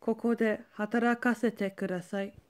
ここで働かせてください。